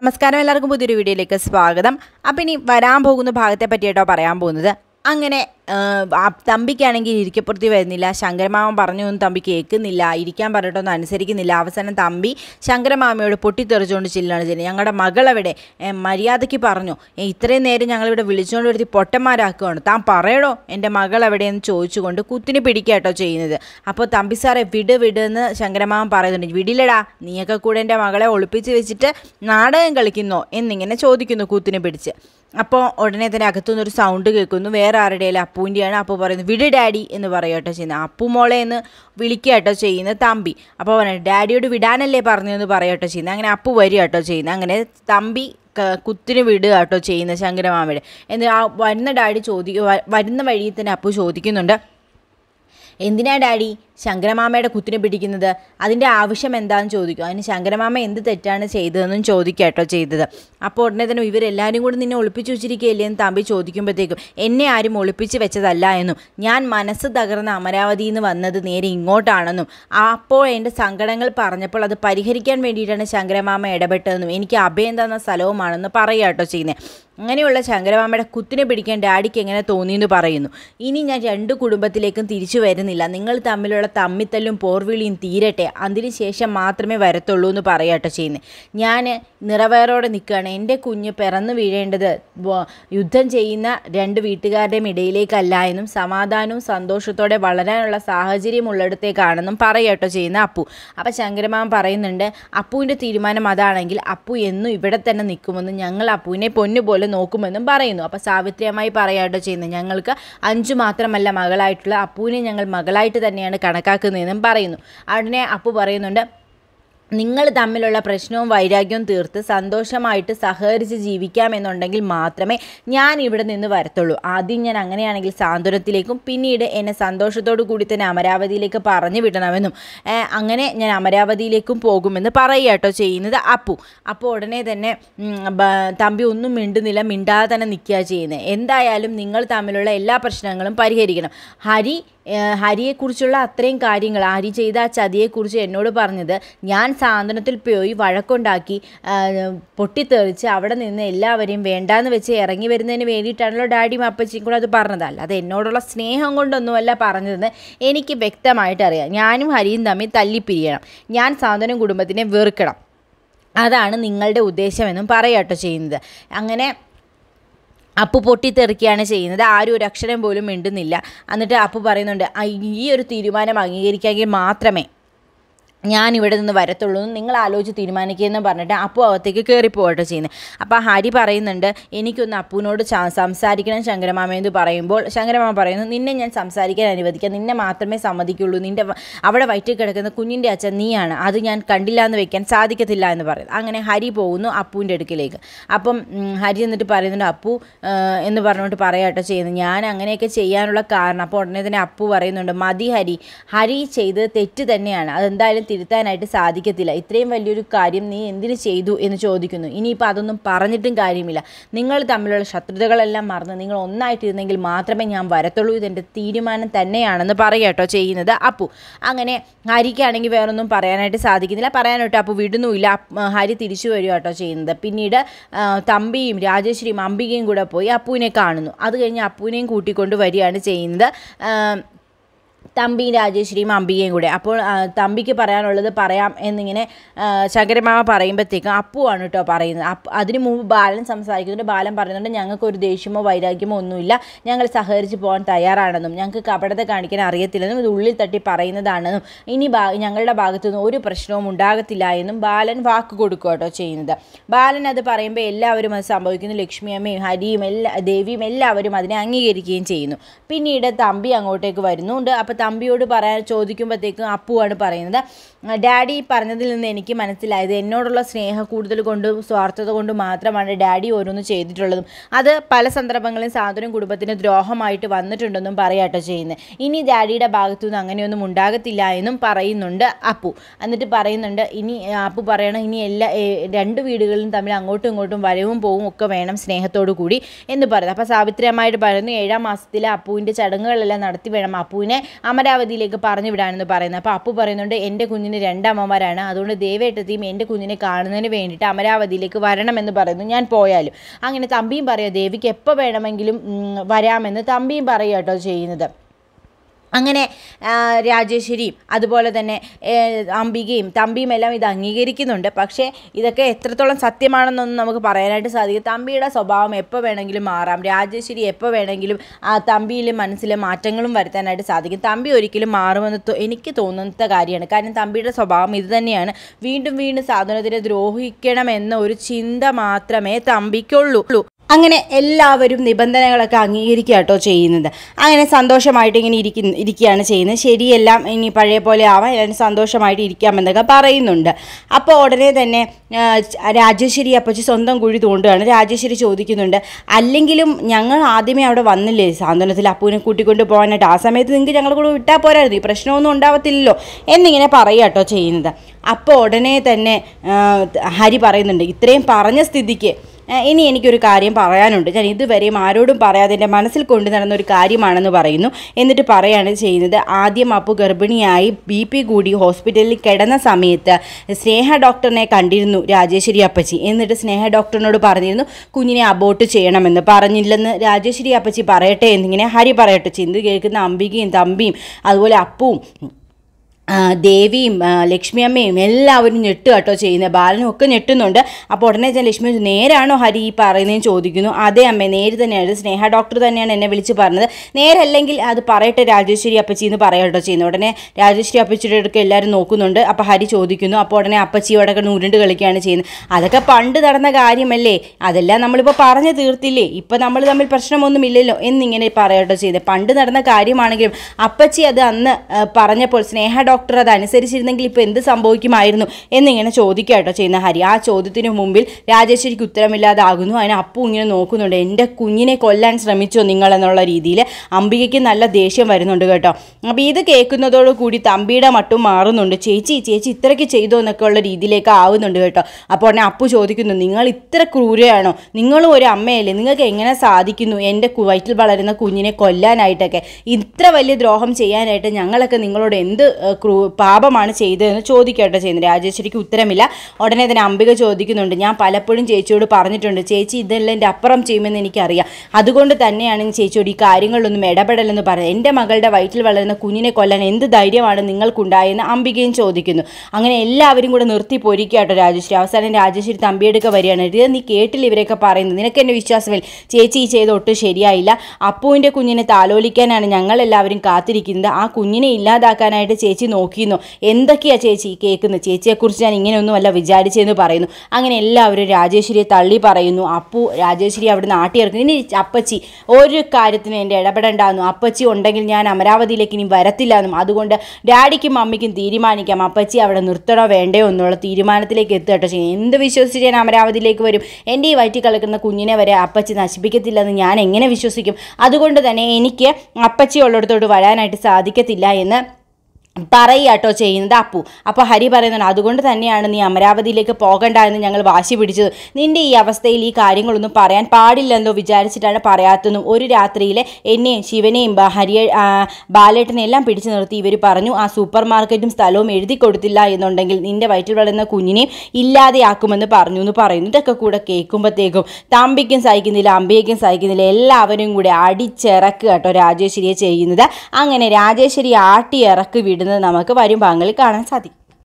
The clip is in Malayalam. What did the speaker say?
നമസ്കാരം, എല്ലാവർക്കും പുതിയൊരു വീഡിയോയിലേക്ക് സ്വാഗതം. അപ്പം ഇനി വരാൻ പോകുന്ന ഭാഗത്തെ പറ്റിയിട്ടോ പറയാൻ പോകുന്നത്. അങ്ങനെ തമ്പിക്കാണെങ്കിൽ ഇരിക്കപ്പുറത്തി വരുന്നില്ല. ശങ്കരമാമൻ പറഞ്ഞൊന്നും തമ്പി കേൾക്കുന്നില്ല, ഇരിക്കാൻ പറഞ്ഞിട്ടൊന്നും അനുസരിക്കുന്നില്ല. അവസാനം തമ്പി ശങ്കരമാമയോട് പൊട്ടിത്തെറിച്ചുകൊണ്ട് ചെല്ലാണ് ചെയ്യുന്നത്. ഞങ്ങളുടെ മകളെവിടെ, മര്യാദയ്ക്ക് പറഞ്ഞു, ഇത്രയും നേരം ഞങ്ങളിവിടെ വിളിച്ചുകൊണ്ട് വരുത്തി പൊട്ടന്മാരാക്കുകയാണ്, താൻ പറയണോ എൻ്റെ മകളെവിടെയെന്ന് ചോദിച്ചുകൊണ്ട് കുത്തിന് പിടിക്കാട്ടോ ചെയ്യുന്നത്. അപ്പോൾ തമ്പി സാറെ വിടെന്ന് ശങ്കരമാമൻ പറയുന്നുണ്ട്. വിടില്ലടാ, നീയൊക്കെ കൂടെ എൻ്റെ മകളെ ഒളിപ്പിച്ച് വെച്ചിട്ട് നാടകം കളിക്കുന്നോ എന്നിങ്ങനെ ചോദിക്കുന്നു കുത്തിന് പിടിച്ച്. അപ്പോൾ ഉടനെ തന്നെ അകത്തുനിന്നൊരു സൗണ്ട് കേൾക്കുന്നു. വേറെ ആരുടെയല്ല, അപ്പൂൻ്റെയാണ്. അപ്പോൾ പറയുന്നത് വിട് ഡാഡി എന്ന് പറയുകട്ടോ ചെയ്യുന്നത്. അപ്പു മോളെ എന്ന് വിളിക്കുകട്ടോ ചെയ്യുന്നത് തമ്പി. അപ്പോൾ പറയുന്നത് ഡാഡിയോട് വിടാനല്ലേ പറഞ്ഞതെന്ന് പറയുകട്ടോ ചെയ്യുന്നത്. അങ്ങനെ അപ്പു വരികട്ടോ ചെയ്യുന്നത്. അങ്ങനെ തമ്പി കുത്തിന് വിടുക കേട്ടോ ചെയ്യുന്നത് ശങ്കരമാമയുടെ. എന്നിട്ട് ആ വരുന്ന ഡാഡി വരുന്ന വഴിയിൽ തന്നെ അപ്പു ചോദിക്കുന്നുണ്ട്, എന്തിനാ ഡാഡി ശങ്കരമാമയുടെ കുത്തിനെ പിടിക്കുന്നത്, അതിൻ്റെ ആവശ്യം എന്താണെന്ന് ചോദിക്കും. അതിന് ശങ്കരമാമ എന്ത് തെറ്റാണ് ചെയ്തതെന്നും ചോദിക്കാട്ടോ ചെയ്തത്. അപ്പോൾ ഉടനെ തന്നെ ഇവരെല്ലാവരും കൂടി നിന്നെ ഒളിപ്പിച്ച് വെച്ചിരിക്കുകയല്ലേ എന്ന് തമ്പി ചോദിക്കുമ്പോഴത്തേക്കും എന്നെ ആരും ഒളിപ്പിച്ച് വെച്ചതല്ല എന്നും ഞാൻ മനസ്സ് തകർന്ന അമരാവതിയിൽ നിന്ന് വന്നത് നേരെ ഇങ്ങോട്ടാണെന്നും അപ്പോൾ എൻ്റെ സങ്കടങ്ങൾ പറഞ്ഞപ്പോൾ അത് പരിഹരിക്കാൻ വേണ്ടിയിട്ടാണ് ശങ്കരമാമ ഇടപെട്ടതെന്നും എനിക്ക് അഭയം തന്ന സ്ഥലവുമാണെന്ന് പറയാട്ടോ ചെയ്യുന്നത്. അങ്ങനെയുള്ള ശങ്കരമാമയുടെ കുത്തിനെ പിടിക്കാൻ ഡാഡിക്ക് എങ്ങനെ തോന്നിയെന്ന് പറയുന്നു. ഇനി ഞാൻ രണ്ട് കുടുംബത്തിലേക്കും തിരിച്ചു വരുന്നില്ല, നിങ്ങൾ തമ്മിലുള്ള തമ്മിത്തല്ലും പോർവിളിയും തീരട്ടെ, അതിനുശേഷം മാത്രമേ വരത്തുള്ളൂ എന്ന് പറയാട്ടോ ചെയ്യുന്നത്. ഞാൻ നിറവേറോടെ നിൽക്കുകയാണ്. എൻ്റെ കുഞ്ഞ് പിറന്നു വീഴേണ്ടത് യുദ്ധം ചെയ്യുന്ന രണ്ട് വീട്ടുകാരുടെയും ഇടയിലേക്കല്ല എന്നും സമാധാനവും സന്തോഷത്തോടെ വളരാനുള്ള സാഹചര്യമുള്ളിടത്തേക്കാണെന്നും പറയാട്ടോ ചെയ്യുന്ന അപ്പു. അപ്പോൾ ശങ്കരമാമൻ പറയുന്നുണ്ട്, അപ്പുവിൻ്റെ തീരുമാനം അതാണെങ്കിൽ അപ്പു എന്നും ഇവിടെ തന്നെ നിൽക്കുമെന്നും ഞങ്ങൾ അപ്പുവിനെ പൊന്നുപോലെ നോക്കുമെന്നും പറയുന്നു. അപ്പോൾ സാവിത്രിയമായി പറയാട്ടോ ചെയ്യുന്നത്, ഞങ്ങൾക്ക് 5 മാത്രമല്ല മകളായിട്ടുള്ള അപ്പുവിനെ ഞങ്ങൾ മകളായിട്ട് തന്നെയാണ് കണക്കാക്കുന്നതെന്നും പറയുന്നു. ഉടനെ അപ്പു പറയുന്നുണ്ട്, നിങ്ങൾ തമ്മിലുള്ള പ്രശ്നവും വൈരാഗ്യവും തീർത്ത് സന്തോഷമായിട്ട് സഹകരിച്ച് ജീവിക്കാമെന്നുണ്ടെങ്കിൽ മാത്രമേ ഞാൻ ഇവിടെ നിന്ന് വരത്തുള്ളൂ. ആദ്യം ഞാൻ അങ്ങനെയാണെങ്കിൽ സാന്ത്വനത്തിലേക്കും പിന്നീട് എന്നെ സന്തോഷത്തോടു കൂടി തന്നെ അമരാവതിയിലേക്ക് പറഞ്ഞു വിടണമെന്നും അങ്ങനെ ഞാൻ അമരാവതിയിലേക്കും പോകുമെന്ന് പറയുകട്ടോ ചെയ്യുന്നത് അപ്പു. അപ്പോൾ ഉടനെ തന്നെ തമ്പി ഒന്നും മിണ്ടുന്നില്ല, മിണ്ടാതെ തന്നെ നിൽക്കുക ചെയ്യുന്നത്. എന്തായാലും നിങ്ങൾ തമ്മിലുള്ള എല്ലാ പ്രശ്നങ്ങളും പരിഹരിക്കണം. ഹരിയെക്കുറിച്ചുള്ള അത്രയും കാര്യങ്ങൾ, ഹരി ചെയ്ത ആ ചതിയെക്കുറിച്ച് എന്നോട് പറഞ്ഞത് ഞാൻ സാന്ത്വനത്തിൽ പോയി വഴക്കുണ്ടാക്കി പൊട്ടിത്തെറിച്ച് അവിടെ നിന്ന് എല്ലാവരെയും വേണ്ടാന്ന് വെച്ച് ഇറങ്ങി വരുന്നതിന് വേണ്ടിയിട്ടാണല്ലോ ഡാഡിയും അപ്പച്ചിയും കൂടെ അത് പറഞ്ഞത്. അല്ലാതെ എന്നോടുള്ള സ്നേഹം കൊണ്ടൊന്നുമല്ല പറഞ്ഞതെന്ന് എനിക്ക് വ്യക്തമായിട്ടറിയാം. ഞാനും ഹരിയും തമ്മിൽ തല്ലിപ്പിരിയണം, ഞാൻ സാന്ത്വനം കുടുംബത്തിനെ വെറുക്കണം, അതാണ് നിങ്ങളുടെ ഉദ്ദേശമെന്നും പറയാട്ടോ ചെയ്യുന്നത്. അങ്ങനെ അപ്പു പൊട്ടിത്തെറിക്കുകയാണ് ചെയ്യുന്നത്. ആരും ഒരു അക്ഷരം പോലും മിണ്ടുന്നില്ല. എന്നിട്ട് അപ്പു പറയുന്നുണ്ട്, ഈ ഒരു തീരുമാനം അംഗീകരിക്കാമെങ്കിൽ മാത്രമേ ഞാൻ ഇവിടെ നിന്ന് വരത്തുള്ളൂ, നിങ്ങൾ ആലോചിച്ച് തീരുമാനിക്കുകയെന്ന് പറഞ്ഞിട്ട് അപ്പു അകത്തേക്ക് കയറിപ്പോകട്ടോ ചെയ്യുന്നത്. അപ്പോൾ ഹരി പറയുന്നുണ്ട്, എനിക്കൊന്ന് അപ്പുവിനോട് സംസാരിക്കണം ശങ്കരമാമയെന്ന് പറയുമ്പോൾ ശങ്കരമാമ പറയുന്നു, നിന്നെ ഞാൻ സംസാരിക്കാൻ അനുവദിക്കാം, നിന്നെ മാത്രമേ സമ്മതിക്കുള്ളൂ, നിൻ്റെ അവിടെ വയറ്റിൽ കിടക്കുന്ന കുഞ്ഞിൻ്റെ അച്ഛൻ നീയാണ്, അത് ഞാൻ കണ്ടില്ല എന്ന് വെക്കാൻ സാധിക്കത്തില്ല എന്ന് പറയുന്നു. അങ്ങനെ ഹരി പോകുന്നു അപ്പുവിൻ്റെ അടുക്കിലേക്ക്. അപ്പം ഹരി എന്നിട്ട് പറയുന്നുണ്ട്, അപ്പു എന്ന് പറഞ്ഞുകൊണ്ട് പറയാട്ടോ ചെയ്യുന്നത്, ഞാൻ അങ്ങനെയൊക്കെ ചെയ്യാനുള്ള കാരണം. അപ്പോൾ ഉടനെ തന്നെ അപ്പു പറയുന്നുണ്ട്, മതി ഹരി ചെയ്തത് തെറ്റ് തന്നെയാണ്, അതെന്തായാലും തിരുത്താനായിട്ട് സാധിക്കത്തില്ല, ഇത്രയും വലിയൊരു കാര്യം നീ എന്തിനു ചെയ്തു എന്ന് ചോദിക്കുന്നു. ഇനിയിപ്പോൾ അതൊന്നും പറഞ്ഞിട്ടും കാര്യമില്ല, നിങ്ങൾ തമ്മിലുള്ള ശത്രുതകളെല്ലാം മറന്ന് നിങ്ങൾ ഒന്നായിട്ടിരുന്നെങ്കിൽ മാത്രമേ ഞാൻ വരത്തുള്ളൂ, ഇതെൻ്റെ തീരുമാനം തന്നെയാണെന്ന് പറയാട്ടോ ചെയ്യുന്നത് അപ്പു. അങ്ങനെ ഹരിക്കാണെങ്കിൽ വേറൊന്നും പറയാനായിട്ട് സാധിക്കുന്നില്ല, പറയാനായിട്ട് അപ്പു വിടുന്നുമില്ല. ഹരി തിരിച്ചു വരിക കേട്ടോ ചെയ്യുന്നത്. പിന്നീട് തമ്പിയും രാജേശ്വരിയും അംബികയും കൂടെ പോയി അപ്പുവിനെ കാണുന്നു. അത് കഴിഞ്ഞ് അപ്പുവിനെയും കൂട്ടിക്കൊണ്ട് വരികയാണ് ചെയ്യുന്നത് തമ്പിയും രാജേശ്വരിയും അംബികയും കൂടെ. അപ്പോൾ തമ്പിക്ക് പറയാനുള്ളത് പറയാം എന്നിങ്ങനെ ശങ്കരമാമ പറയുമ്പോഴത്തേക്കും അപ്പുവാണ് കേട്ടോ പറയുന്നത്. അതിനു മുമ്പ് ബാലൻ സംസാരിക്കുന്നുണ്ട്. ബാലൻ പറയുന്നുണ്ട്, ഞങ്ങൾക്കൊരു ദേഷ്യമോ വൈരാഗ്യമോ ഒന്നുമില്ല, ഞങ്ങൾ സഹകരിച്ച് പോകാൻ തയ്യാറാണെന്നും ഞങ്ങൾക്ക് കപടത കാണിക്കാൻ അറിയത്തില്ലെന്നും ഇത് ഉള്ളിൽ തട്ടി പറയുന്നതാണെന്നും ഇനി ഞങ്ങളുടെ ഭാഗത്തുനിന്ന് ഒരു പ്രശ്നവും ഉണ്ടാകത്തില്ല എന്നും ബാലൻ വാക്ക് കൊടുക്കുക കേട്ടോ ചെയ്യുന്നത്. ബാലൻ അത് പറയുമ്പോൾ എല്ലാവരും അത് സംഭവിക്കുന്നു. ലക്ഷ്മിയമ്മയും ഹരിയും ദേവിയും എല്ലാവരും അതിനെ അംഗീകരിക്കുകയും ചെയ്യുന്നു. പിന്നീട് തമ്പി അങ്ങോട്ടേക്ക് വരുന്നുണ്ട്. അപ്പോൾ തമ്പിയോട് ചോദിക്കുമ്പോഴത്തേക്കും അപ്പുവാണ് പറയുന്നത്, ഡാഡി പറഞ്ഞതിൽ നിന്ന് എനിക്ക് മനസ്സിലായത് എന്നോടുള്ള സ്നേഹം കൂടുതൽ കൊണ്ടും സ്വാർത്ഥത കൊണ്ടും മാത്രമാണ് ഡാഡി ഓരോന്ന് ചെയ്തിട്ടുള്ളതും അത് പല സന്ദർഭങ്ങളിൽ സാന്ത്വനം കുടുംബത്തിന് ദ്രോഹമായിട്ട് വന്നിട്ടുണ്ടെന്നും പറയാട്ടോ ചെയ്യുന്നത്. ഇനി ഡാഡിയുടെ ഭാഗത്തുനിന്ന് അങ്ങനെയൊന്നും ഉണ്ടാകത്തില്ല എന്നും പറയുന്നുണ്ട് അപ്പു. എന്നിട്ട് പറയുന്നുണ്ട്, ഇനി അപ്പു പറയണം, ഇനി രണ്ട് വീടുകളിലും തമ്മിൽ അങ്ങോട്ടും ഇങ്ങോട്ടും വരവും പോവും ഒക്കെ വേണം സ്നേഹത്തോടു കൂടി എന്ന് പറയുന്നത്. അപ്പോൾ സാവിത്രിയമായിട്ട് പറയുന്നു, 7ാം മാസത്തിലെ അപ്പുവിൻ്റെ ചടങ്ങുകളെല്ലാം നടത്തി വേണം അപ്പുവിനെ അമരാവതിയിലേക്ക് പറഞ്ഞു വിടാനെന്ന് പറയുന്നത്. അപ്പോൾ അപ്പു പറയുന്നുണ്ട് എൻ്റെ കുഞ്ഞിന് 2 അമ്മമാരാണ്, അതുകൊണ്ട് ദേവേട്ടത്തിയും എൻ്റെ കുഞ്ഞിനെ കാണുന്നതിന് വേണ്ടിയിട്ട് അമരാവതിയിലേക്ക് വരണമെന്ന് പറയുന്നു, ഞാൻ പോയാലും. അങ്ങനെ തമ്പിയും പറയുക ദേവിക്ക് എപ്പോൾ വേണമെങ്കിലും വരാമെന്ന് തമ്പിയും പറയുക കേട്ടോ ചെയ്യുന്നത്. അങ്ങനെ രാജേശ്വരിയും അതുപോലെ തന്നെ അംബികയും തമ്പിയും എല്ലാം ഇത് അംഗീകരിക്കുന്നുണ്ട്. പക്ഷേ ഇതൊക്കെ എത്രത്തോളം സത്യമാണെന്നൊന്നും നമുക്ക് പറയാനായിട്ട് സാധിക്കും. തമ്പിയുടെ സ്വഭാവം എപ്പോൾ വേണമെങ്കിലും മാറാം, രാജേശ്വരി എപ്പോൾ വേണമെങ്കിലും ആ തമ്പിയിലെ മനസ്സിലെ മാറ്റങ്ങളും വരുത്താനായിട്ട് സാധിക്കും. തമ്പി ഒരിക്കലും മാറുമെന്ന് എനിക്ക് തോന്നുന്ന കാര്യമാണ്. കാരണം തമ്പിയുടെ സ്വഭാവം ഇത് തന്നെയാണ്. വീണ്ടും വീണ്ടും സാധനത്തിനെ ദ്രോഹിക്കണമെന്ന ഒരു ചിന്ത മാത്രമേ തമ്പിക്കുള്ളൂ. അങ്ങനെ എല്ലാവരും നിബന്ധനകളൊക്കെ അംഗീകരിക്കുക കേട്ടോ ചെയ്യുന്നത്. അങ്ങനെ സന്തോഷമായിട്ട് ഇങ്ങനെ ഇരിക്കുകയാണ് ചെയ്യുന്നത്. ശരിയെല്ലാം ഇനി പഴയ പോലെ ആവാം, എല്ലാവരും സന്തോഷമായിട്ട് ഇരിക്കാമെന്നൊക്കെ പറയുന്നുണ്ട്. അപ്പോൾ ഉടനെ തന്നെ രാജേശ്വരി അപ്പച്ചി സ്വന്തം കുഴി തോണ്ടുകയാണ്. രാജേശ്വരി ചോദിക്കുന്നുണ്ട്, അല്ലെങ്കിലും ഞങ്ങൾ ആദ്യമേ അവിടെ വന്നില്ലേ സാന്ത്വനത്തിൽ അപ്പൂവിനെ കൂട്ടിക്കൊണ്ട് പോകാനായിട്ട്, ആ സമയത്ത് നിങ്ങൾക്ക് ഞങ്ങൾ കൂടെ വിട്ടാൽ പോരായിരുന്നു, ഈ പ്രശ്നമൊന്നും ഉണ്ടാവത്തില്ലല്ലോ എന്നിങ്ങനെ പറയുക കേട്ടോ ചെയ്യുന്നത്. അപ്പോൾ ഉടനെ തന്നെ ഹരി പറയുന്നുണ്ട്, ഇത്രയും പറഞ്ഞ സ്ഥിതിക്ക് ഇനി എനിക്കൊരു കാര്യം പറയാനുണ്ട്, ഞാൻ ഇതുവരെയും ആരോടും പറയാതെ എൻ്റെ മനസ്സിൽ കൊണ്ടു നടന്നൊരു കാര്യമാണെന്ന് പറയുന്നു. എന്നിട്ട് പറയുകയാണ് ചെയ്യുന്നത്, ആദ്യം അപ്പു ഗർഭിണിയായി BP കൂടി ഹോസ്പിറ്റലിൽ കിടന്ന സമയത്ത് സ്നേഹ ഡോക്ടറിനെ കണ്ടിരുന്നു രാജേശ്വരി അപ്പച്ചി. എന്നിട്ട് സ്നേഹ ഡോക്ടറിനോട് പറഞ്ഞിരുന്നു കുഞ്ഞിനെ അബോർട്ട് ചെയ്യണമെന്ന്. പറഞ്ഞില്ലെന്ന് രാജേശ്വരി അപ്പച്ചി പറയട്ടെ എന്നിങ്ങനെ ഹരി പറയട്ടെ. ചിന്ത കേൾക്കുന്ന അംബികയും തമ്പിയും അതുപോലെ അപ്പുവും ദേവിയും ലക്ഷ്മി അമ്മയും എല്ലാവരും ഞെട്ടുക കേട്ടോ ചെയ്യുന്നത്. ബാലനും ഒക്കെ ഞെട്ടുന്നുണ്ട്. അപ്പോൾ ഉടനെ ഞാൻ ലക്ഷ്മി നേരാണോ ഹരി ഈ പറയുന്നതെന്ന് ചോദിക്കുന്നു. അതേ അമ്മേ, നേര് തന്നെയാണ്, സ്നേഹ ഡോക്ടർ തന്നെയാണ് എന്നെ വിളിച്ച് പറഞ്ഞത്, നേരല്ലെങ്കിൽ അത് പറയട്ടെ രാജേശ്വരി അപ്പച്ചി എന്ന് പറയാം കേട്ടോ ചെയ്യുന്നത്. ഉടനെ രാജേശ്വരി അപ്പച്ചിയുടെ അടുക്ക് എല്ലാവരും നോക്കുന്നുണ്ട്. അപ്പോൾ ഹരി ചോദിക്കുന്നു. അപ്പോൾ ഉടനെ അപ്പച്ചിയോടൊക്കെ ഉരുണ്ട് കളിക്കുകയാണ് ചെയ്യുന്നത്. അതൊക്കെ പണ്ട് നടന്ന കാര്യമല്ലേ, അതെല്ലാം നമ്മളിപ്പോൾ പറഞ്ഞു തീർത്തില്ലേ, ഇപ്പം നമ്മൾ തമ്മിൽ പ്രശ്നമൊന്നുമില്ലല്ലോ എന്നിങ്ങനെ പറയട്ടോ ചെയ്യുന്നത്. പണ്ട് നടന്ന കാര്യമാണെങ്കിലും അപ്പച്ചി അത് അന്ന് പറഞ്ഞപ്പോൾ സ്നേഹ ഡോക്ടർ അതനുസരിച്ചിരുന്നെങ്കിൽ ഇപ്പോൾ എന്ത് സംഭവിക്കുമായിരുന്നു എന്നിങ്ങനെ ചോദിക്കുക കേട്ടോ ചെയ്യുന്ന ഹരി. ആ ചോദ്യത്തിന് മുമ്പിൽ രാജേശ്വരിക്ക് ഉത്തരമില്ലാതാകുന്നു. അതിന് അപ്പു ഇങ്ങനെ നോക്കുന്നുണ്ട്. എൻ്റെ കുഞ്ഞിനെ കൊല്ലാൻ ശ്രമിച്ചോ നിങ്ങളെന്നുള്ള രീതിയിൽ അംബികയ്ക്ക് നല്ല ദേഷ്യം വരുന്നുണ്ട് കേട്ടോ. അപ്പോൾ ഇത് കേൾക്കുന്നതോടുകൂടി തമ്പിയുടെ മട്ടും മാറുന്നുണ്ട്. ചേച്ചി ഇത്രയ്ക്ക് ചെയ്തോ എന്നൊക്കെ ഉള്ള രീതിയിലേക്ക് ആവുന്നുണ്ട് കേട്ടോ. അപ്പോൾ ഉടനെ അപ്പു ചോദിക്കുന്നു, നിങ്ങൾ ഇത്ര ക്രൂരയാണോ, നിങ്ങളും ഒരു അമ്മയല്ലേ, നിങ്ങൾക്ക് എങ്ങനെ സാധിക്കുന്നു എൻ്റെ വയറ്റിൽ വളരുന്ന കുഞ്ഞിനെ കൊല്ലാനായിട്ടൊക്കെ, ഇത്ര വലിയ ദ്രോഹം ചെയ്യാനായിട്ട് ഞങ്ങളൊക്കെ നിങ്ങളോട് എന്ത് പാപമാണ് ചെയ്തതെന്ന് ചോദിക്കട്ടെ ചെയ്യുന്നത്. രാജേശ്വരിക്ക് ഉത്തരമില്ല. ഉടനെ തന്നെ അംബിക ചോദിക്കുന്നുണ്ട്, ഞാൻ പലപ്പോഴും ചേച്ചിയോട് പറഞ്ഞിട്ടുണ്ട്, ചേച്ചി ഇതെല്ലാം എൻ്റെ അപ്പുറം ചെയ്യുമെന്ന് എനിക്കറിയാം, അതുകൊണ്ട് തന്നെയാണ് ചേച്ചിയോട് ഈ കാര്യങ്ങളിലൊന്നും ഇടപെടലെന്ന് പറയുന്നത്, എൻ്റെ മകളുടെ വയറ്റിൽ വളരുന്ന കുഞ്ഞിനെ കൊല്ലാൻ എന്ത് ധൈര്യമാണ് നിങ്ങൾക്കുണ്ടായെന്ന് അംബികയും ചോദിക്കുന്നു. അങ്ങനെ എല്ലാവരും കൂടെ നിർത്തി പൊരിക്കാട്ടോ രാജേശ്വരി. അവസാനം രാജേശ്വരി തമ്പിയെടുക്ക വരികയാണ്. ഇത് നീ കേട്ടില്ല ഇവരെയൊക്കെ പറയുന്നത്, നിനക്ക് എന്നെ വിശ്വാസമില്ല, ചേച്ചി ഈ ചെയ്ത് ഒട്ടും ശരിയായില്ല, അപ്പുവിൻ്റെ കുഞ്ഞിനെ താലോലിക്കാനാണ് ഞങ്ങളെല്ലാവരും കാത്തിരിക്കുന്നത്, ആ കുഞ്ഞിനെ ഇല്ലാതാക്കാനായിട്ട് ചേച്ചി നോക്കിയെന്നോ, എന്തൊക്കെയാണ് ചേച്ചി കേൾക്കുന്നത്, ചേച്ചിയെക്കുറിച്ച് ഞാൻ ഇങ്ങനെയൊന്നുമല്ല വിചാരിച്ചതെന്ന് പറയുന്നു. അങ്ങനെ എല്ലാവരും രാജേശ്വരിയെ തള്ളി പറയുന്നു. അപ്പു രാജേശ്വരി അവിടെ നാട്ടിയിറക്കുന്നു. ഇനി അപ്പച്ചി ഒരു കാര്യത്തിനും എൻ്റെ ഇടപെടേണ്ടാന്നു, അപ്പച്ചി ഉണ്ടെങ്കിൽ ഞാൻ അമരാവതിയിലേക്ക് ഇനി വരത്തില്ല എന്നും, അതുകൊണ്ട് ഡാഡിക്കും മമ്മിക്കും തീരുമാനിക്കാം അപ്പച്ചി അവിടെ നിർത്തണോ വേണ്ടയോ എന്നുള്ള തീരുമാനത്തിലേക്ക് എത്തുകട്ടോ ചെയ്യും. എന്ത് വിശ്വസിച്ച് ഞാൻ അമരാവതിയിലേക്ക് വരും, എൻ്റെ ഈ വയറ്റിൽ കളിക്കുന്ന കുഞ്ഞിനെ വരെ അപ്പച്ചി നശിപ്പിക്കത്തില്ലെന്ന് ഞാൻ എങ്ങനെ വിശ്വസിക്കും, അതുകൊണ്ട് തന്നെ എനിക്ക് അപ്പച്ചി ഉള്ളിടത്തോട്ട് വരാനായിട്ട് സാധിക്കത്തില്ല എന്ന് പറയാട്ടോ ചെയ്യുന്നത് അപ്പു. അപ്പോൾ ഹരി പറയുന്നുണ്ട്, അതുകൊണ്ട് തന്നെയാണ് നീ അമരാവതിയിലേക്ക് പോകണ്ട എന്ന് ഞങ്ങൾ വാശി പിടിച്ചത്, നിൻ്റെ ഈ അവസ്ഥയിൽ ഈ കാര്യങ്ങളൊന്നും പറയാൻ പാടില്ലെന്നോ വിചാരിച്ചിട്ടാണ് പറയാത്തതും. ഒരു രാത്രിയിൽ എന്നെയും ശിവനെയും ബാലേട്ടനെയും എല്ലാം പിടിച്ചു നിർത്തി ഇവർ പറഞ്ഞു, ആ സൂപ്പർ മാർക്കറ്റും സ്ഥലവും എഴുതി കൊടുത്തില്ല എന്നുണ്ടെങ്കിൽ നിൻ്റെ വയറ്റിൽ വളരുന്ന കുഞ്ഞിനെയും ഇല്ലാതെയാക്കുമെന്ന് പറഞ്ഞു എന്ന് പറയുന്നു. ഇതൊക്കെ കൂടെ കേൾക്കുമ്പോഴത്തേക്കും തമ്പിക്കും സഹിക്കുന്നില്ല, അമ്പയ്ക്കും സഹിക്കുന്നില്ല, എല്ലാവരും കൂടെ അടിച്ചിറക്കുക കേട്ടോ രാജേശ്വരിയെ ചെയ്യുന്നത്. അങ്ങനെ രാജേശ്വരി ആട്ടി ഇറക്കി വിടുന്നത് നമുക്ക് വരും ഭാഗങ്ങളിൽ കാണാൻ സാധിക്കും.